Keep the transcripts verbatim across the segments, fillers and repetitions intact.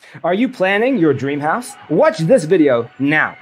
Are you planning your dream house? Watch this video now.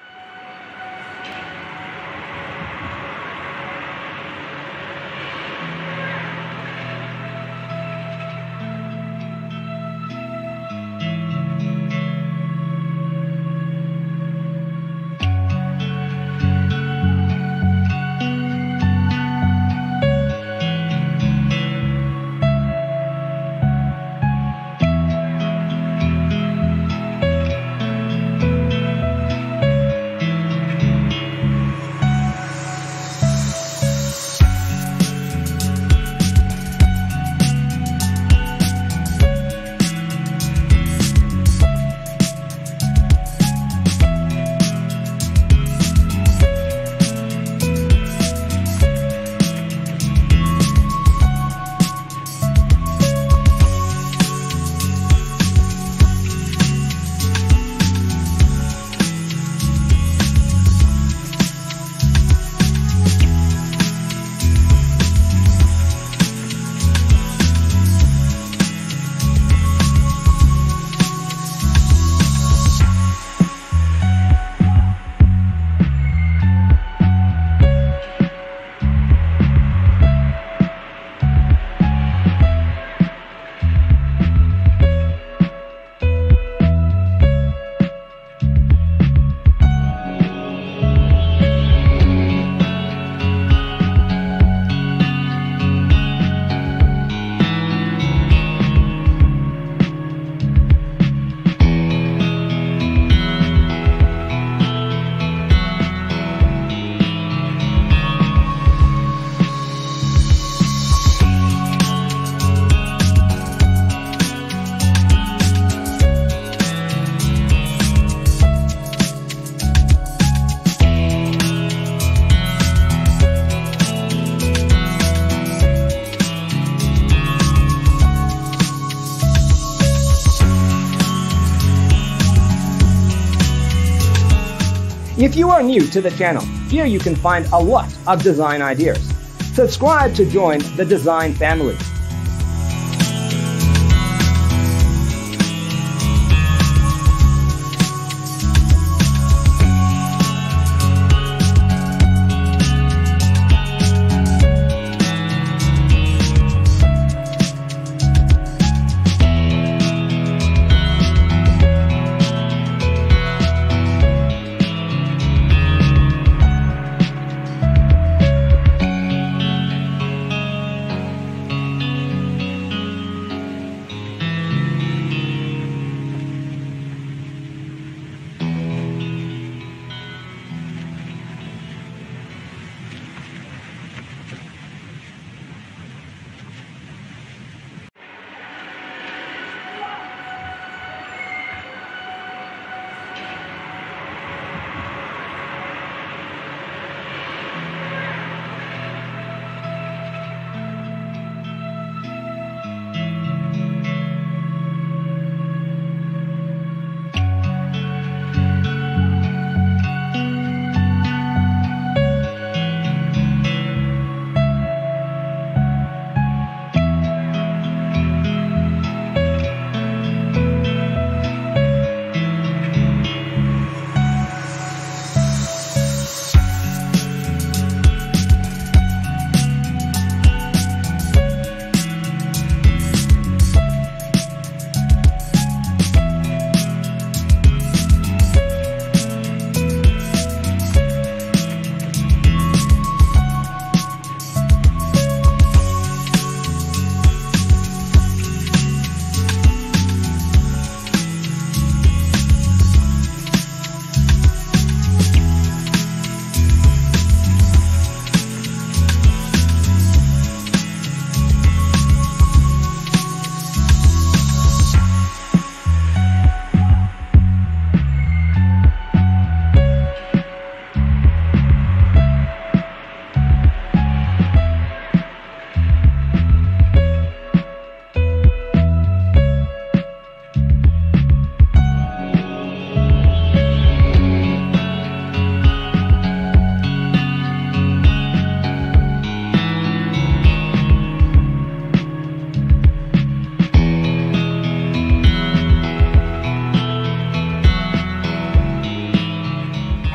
If you are new to the channel, here you can find a lot of design ideas. Subscribe to join the design family.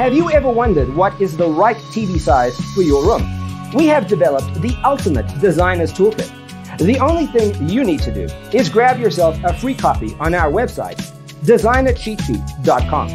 Have you ever wondered what is the right T V size for your room? We have developed the ultimate designer's toolkit. The only thing you need to do is grab yourself a free copy on our website, designer cheat sheet dot com.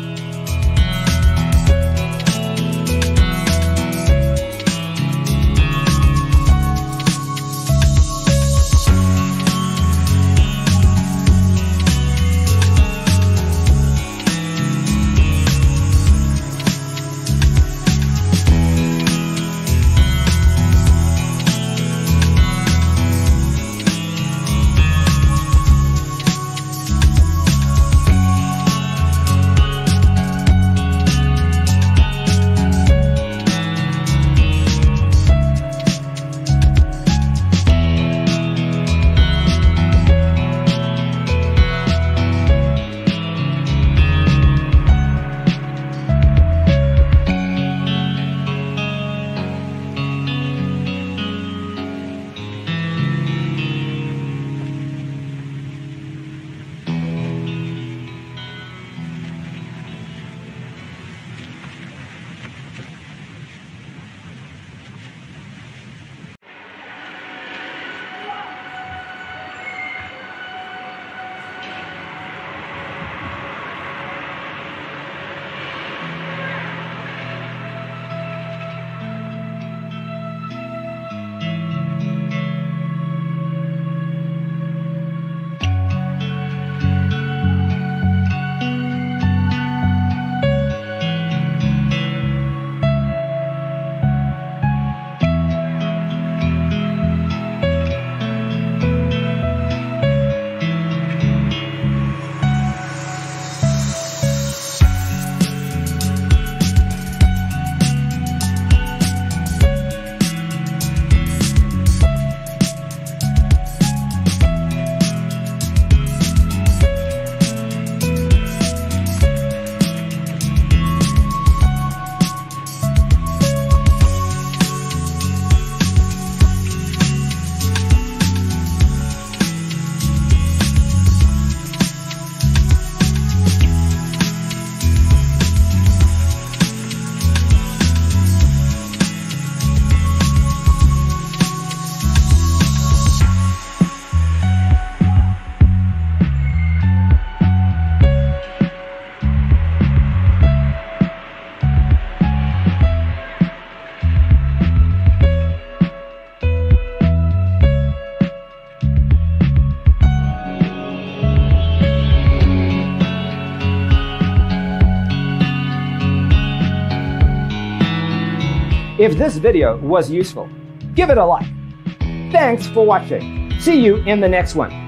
If this video was useful, give it a like. Thanks for watching. See you in the next one.